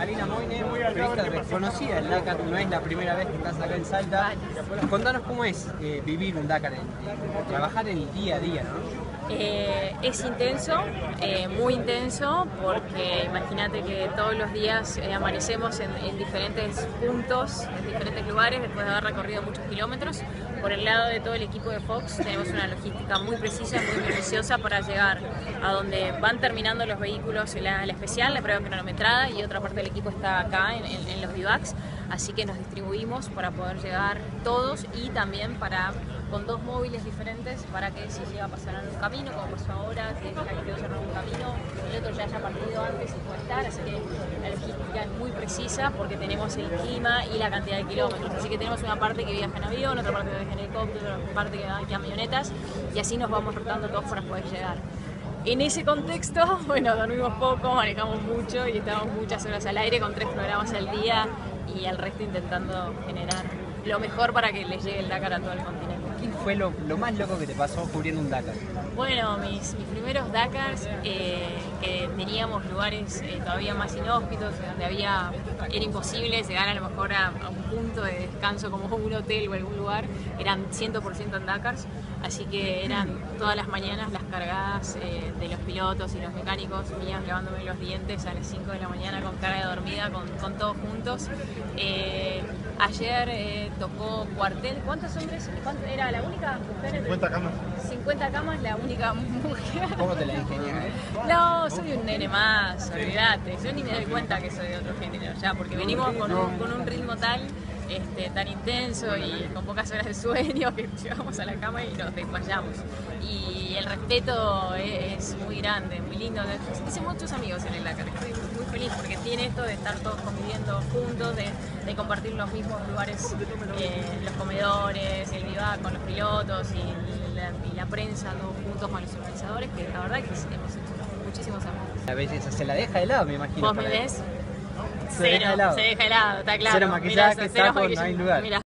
Alina Moine, periodista reconocida en Dakar, no es la primera vez que estás acá en Salta. Contanos cómo es vivir un Dakar, trabajar en el día a día, ¿no? Es intenso, muy intenso, porque imagínate que todos los días amanecemos en diferentes puntos, en diferentes lugares, después de haber recorrido muchos kilómetros. Por el lado de todo el equipo de Fox tenemos una logística muy precisa, muy minuciosa para llegar a donde van terminando los vehículos, la especial, la prueba cronometrada, y otra parte del equipo está acá en los bivacs, así que nos distribuimos para poder llegar todos y también con dos móviles diferentes para que si llega a pasar en un camino, como pasó ahora, que quedó cerrado un camino, el otro ya haya partido antes y puede estar, así que la logística es muy precisa porque tenemos el clima y la cantidad de kilómetros, así que tenemos una parte que viaja en avión, otra parte que viaja en helicóptero, otra parte que va en camionetas, y así nos vamos rotando todos para poder llegar. En ese contexto, bueno, dormimos poco, manejamos mucho y estamos muchas horas al aire con 3 programas al día y el resto intentando generar lo mejor para que les llegue el Dakar a todo el continente. ¿Qué fue lo más loco que te pasó cubriendo un Dakar? Bueno, mis primeros Dakars, que teníamos lugares todavía más inhóspitos, donde era imposible llegar a lo mejor a un punto de descanso como un hotel o algún lugar, eran 100% en Dakars, así que eran todas las mañanas las cargadas de los pilotos y los mecánicos mías lavándome los dientes a las 5 de la mañana con cara de dormida, con todos juntos. Ayer tocó cuartel. ¿Cuántos hombres? ¿Era la única mujer? 50 camas. 50 camas, la única mujer. ¿Cómo te la ingenias? No, soy un nene más, olvídate. Yo ni me doy cuenta que soy de otro género ya, porque venimos con un ritmo tal, tan intenso y con pocas horas de sueño que llegamos a la cama y nos desmayamos. Y el respeto es muy grande, muy lindo. Hice muchos amigos en el Dakar, estoy muy feliz porque tiene esto de estar todos conviviendo juntos, de compartir los mismos lugares, los comedores, el vivac con los pilotos y la prensa, todos juntos con los organizadores, que la verdad que hemos hecho muchísimos amigos. La belleza se la deja de lado, me imagino. ¿Vos me ves? Se deja de lado. Se deja de lado, está claro. Cero maquillaje, Cero taco, no hay maquillaje. lugar. Mirá.